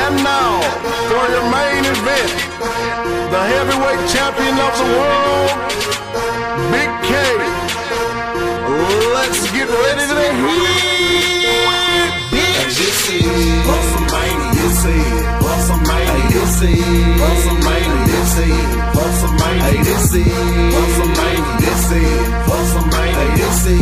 And now, for your main event, the heavyweight champion of the world, Big K. Let's get ready to hit, bitch. This is WrestleMania. This is WrestleMania. This is WrestleMania. This is WrestleMania. This is WrestleMania. This is WrestleMania. This is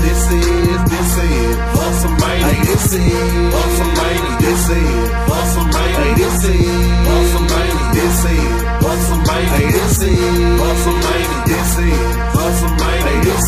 WrestleMania. This is WrestleMania. This is WrestleMania. This is WrestleMania. This is WrestleMania. This is WrestleMania. This is WrestleMania. This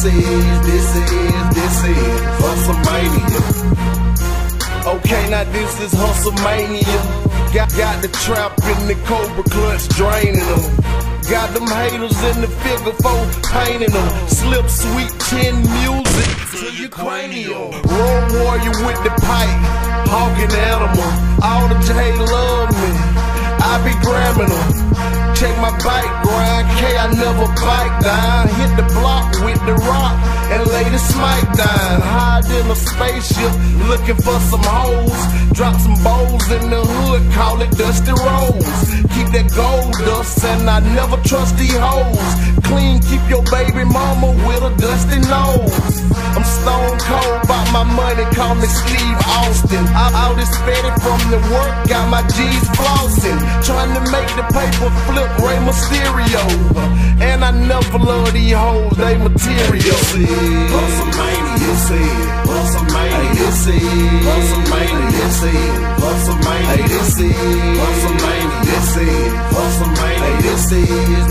is WrestleMania. Okay, now this is Hustlemania. Got the trap in the Cobra clutch draining them. Got them haters in the figure four painting them. Slip sweet 10 music to your cranium. Road warrior with the pipe, hawking animal. All the J love me, I be grabbing them. Check my bike grind, K, I never bike down. Hit the block with the rock and lay the smite down. Hide in a spaceship, looking for some hoes. Drop some bowls in the hood, call it Dusty Rose. Keep that gold dust and I never trust these hoes. Clean, keep your baby mama with a dusty nose. I'm stone cold, bout my money, call me Steve Austin. All this fatty from the work, got my G's flossing. Trying to make the paper flip Rey Mysterio. And I never love these hoes, they material. WrestleMania, this is WrestleMania, this is WrestleMania, this is WrestleMania, this is WrestleMania, this is WrestleMania, this is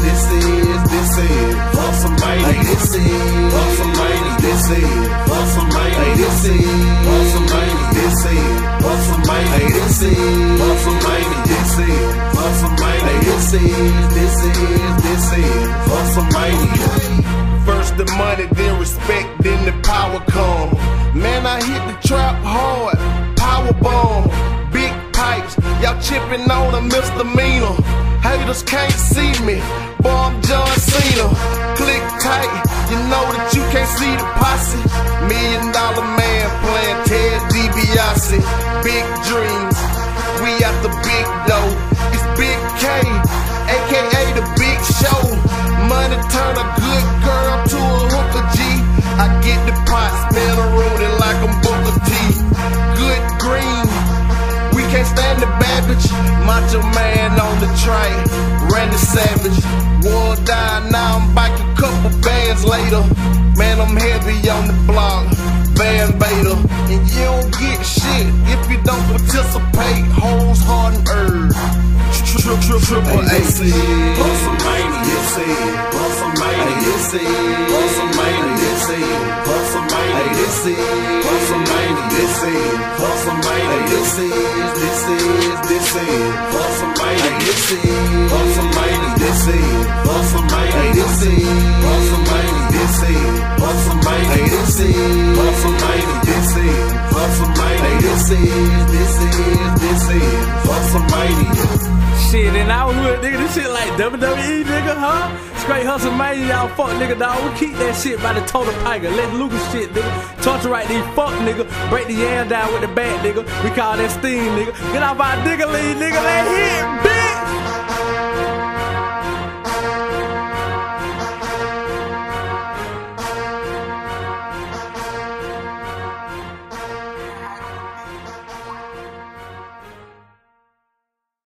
WrestleMania, this is WrestleMania, this is WrestleMania, this is WrestleMania, this is WrestleMania, this is WrestleMania, this is WrestleMania, this is WrestleMania. First the money, then respect, then the power come. Man, I hit the trap hard, power bomb, big pipes, y'all chipping on a misdemeanor. Haters can't see me, boy, I'm John Cena. Click tight, you know that you can't see the posse. $1 Million Man playing Ted DiBiase. Big dreams, we at the big dough. It's Big K, aka the Big Show. Money turn a good girl to a hooker G. I get the pot, spin a roadie like I'm Booker T. Good green, we can't stand the babbage. Macho Man on the train, Randy Savage. War died, now I'm back a couple bands later. Man, I'm heavy on the block, Van Vader. And you don't get shit if you don't participate. Hoes, hard and herb. Triple A. WrestleMania, this is WrestleMania, this is WrestleMania, this is WrestleMania, this is WrestleMania, this is WrestleMania, this is WrestleMania, this is WrestleMania, this is WrestleMania, this is WrestleMania, this is WrestleMania, this is WrestleMania, this is WrestleMania, this is WrestleMania, this is WrestleMania. Shit, and I was with nigga, this shit like WWE, nigga, huh? Straight Hustlemania, y'all fuck nigga, dog. We keep that shit by the total piker. Let Lucas shit, nigga. Torture right these fuck nigga. Break the yam down with the bat, nigga. We call that steam, nigga. Get off our nigga lead, nigga. Let hit, bitch!